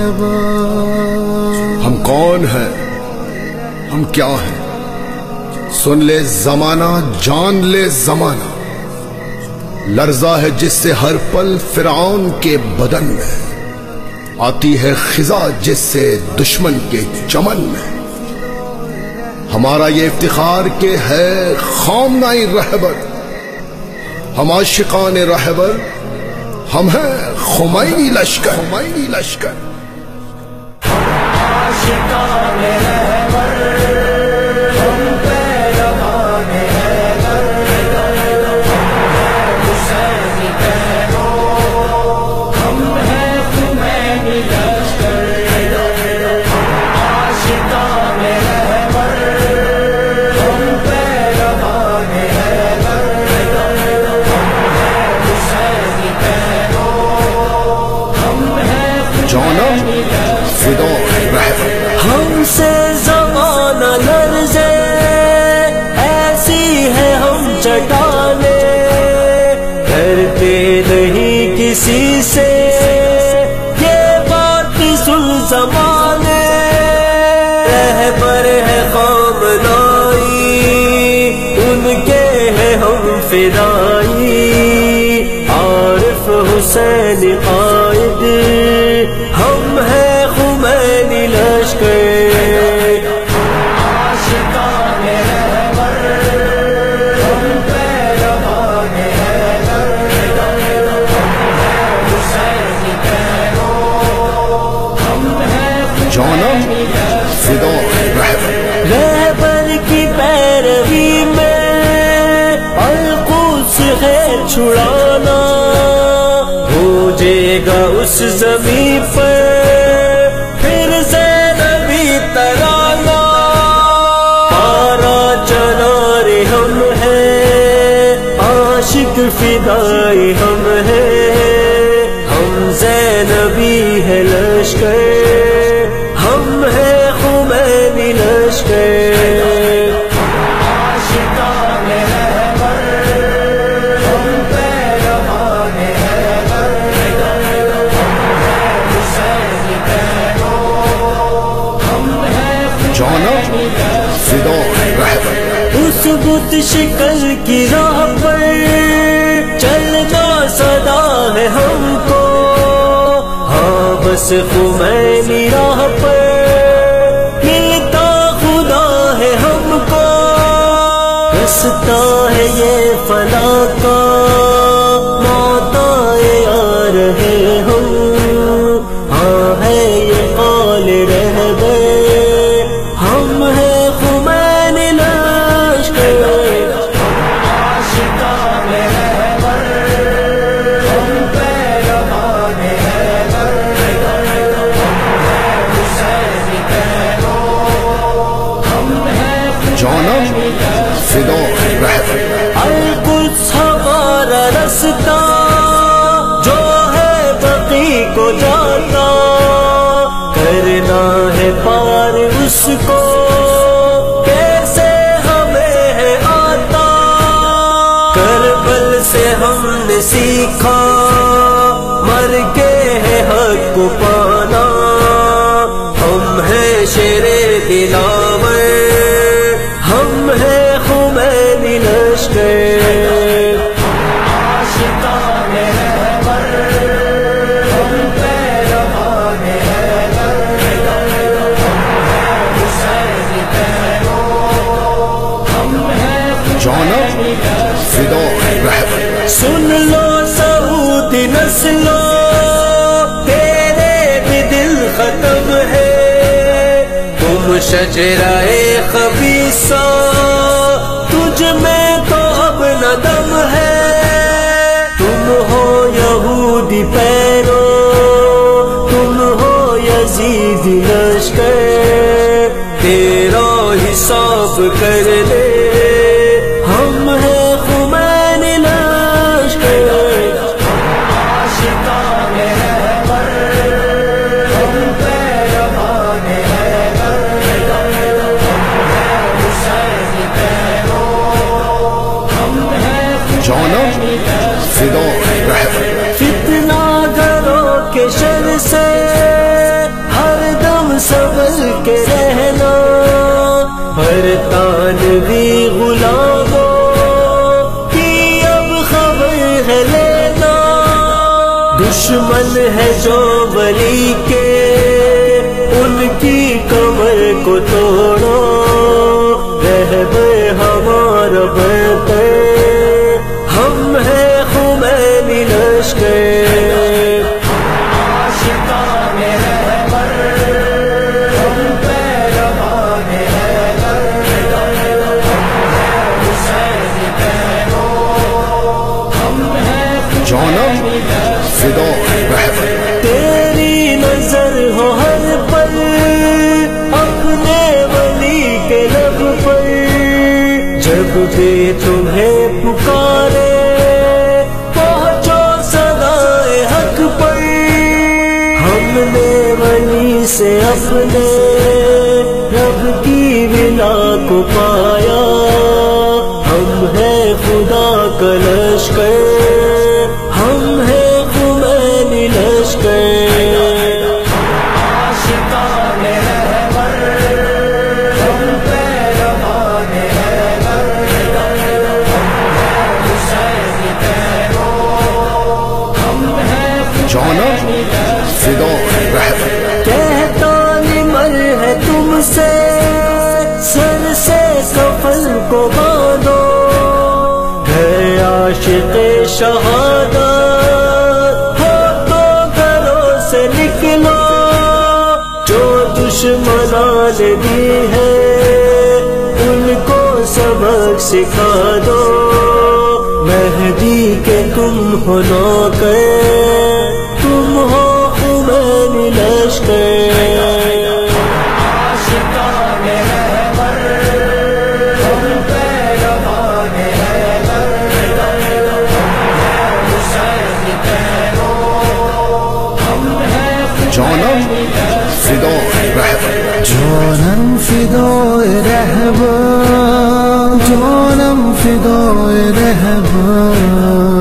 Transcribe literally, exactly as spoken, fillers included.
ہم کون ہیں، ہم کیا ہیں، سن لے زمانہ، جان لے زمانہ، لرزہ ہے جس سے ہر پل فرعون کے بدن میں، آتی ہے خزاں جس سے دشمن کے چمن میں۔ ہمارا یہ افتخار کہ ہے خامنۂ رہبر، ہم عاشقان رہبر، ہم ہیں خمینی لشکر، خمینی لشکر۔ عاشقان رہبر، ہم پیروان حیدر، حسینی پیرو، ہم ہیں خمینی لشکر۔ عاشقان رہبر، ہم پیروان حیدر، حسینی پیرو، ہم ہیں جانم فدا رہبر۔ ہم سے زمانہ لرزے، ایسی ہے ہم چٹانے، ڈرتے نہیں کسی سے، یہ بات سن زمانے۔ رہبر ہے قوم لائی، ان کے ہیں ہم فدائی، عارف حسین قائد، ہم ہیں خمینی لشکر۔ عاشقان رہبر، ہم پیروان حیدر، حسینی پیرو، ہم ہیں جانم فدا رہبر۔ رہبر کی پیروی میں القدس ہے چھڑانا، ہو جائے گا اس زمین پر پھر زینبی ترانہ۔ پارا چنار ہم ہیں، عاشق فدائی ہم ہیں، ہم زینبی ہے لشکر، ہم ہیں خمینی لشکر۔ عاشقان رہبر، ہم پیروان حیدر، حسینی پیرو، ہم ہیں جانم فدا رہبر۔ اس بت شکل کی راہ پر چلنا صدا ہے ہم کو، ہاں بس خمینی راہ پر ملتا خدا ہے ہم کو۔ رستہ ہے یہ فلاح کا، ماتائے آ رہے ہم، ہاں ہے یہ قول رہبر، ہم ہیں خمینی لشکر۔ عاشقان رہبر، ہم پیروان حیدر، حسینی پیرو، ہم ہیں جانم فدا رہبر۔ القدس ہمارا رستہ، جو ہے بقی کو جاتا، کرنا ہے پار اس کو، کیسے ہمیں ہے آتا۔ کربل سے ہم نے سیکھا، مر کے ہے حق کو پانا، ہم ہیں شیر دلاور، ہم ہیں خمینی لشکر۔ عاشقان رہبر، ہم پیروان حیدر، حسینی پیرو، ہم ہیں جانم فدا رہبر۔ سن لو سعودی نسلو، تیرے بھی دل ختم ہے، تم شجرائے خبیثہ، تجھ میں تو اب نہ دم ہے۔ تم ہو یہودی پیرو، تم ہو یزیدی لشکر، تیرا حساب کر لے، ہم ہیں خمینی لشکر۔ عاشقان رہبر، ہم پیروان حیدر، حسینی پیرو، ہم ہیں جانم فدا رہبر۔ فتنہ گروں کے شر سے سنبھل کے رہنا، ہر تانوی غلاموں کی اب خبر ہے لینا، دشمن ہے جو ولی کے ان کی کمر کو توڑو، رہبر ہمارا بہتر ہم ہیں خمینی لشکر، عاشقان رہبر ہم پیروان حیدر، حسین پیرو ہم ہیں جانم فدا رہبر، تیری نظر ہو ہر پل اپنے ولی کے لب پر، جب بھی تمہیں پکارے پہنچو صدائے حق پر، ہم نے ولی سے اپنے رب کی ولا کو پایا، ہم ہیں خدا کا لشکر، ہم ہیں خمینی لشکر، عاشقان رہبر ہم پیروان حیدر، حسین پیرو ہم ہیں جانم فدا رہبر، کہتا نمر ہے تم سے سر سے کفن کو باندھو، ہے عاشق شہادت ہو تو گھروں سے نکلو، جو دشمنان دی ہے ان کو سبق سکھا دو، مہدی کے تم ہو نوکر تم ہو خمینی لشکر، عاشقان رہبر ہم پیروان حیدر، حسین پیرو ہم ہیں جانم فدا رہبر، جانم فدای رهبر، جانم فدای رهبر،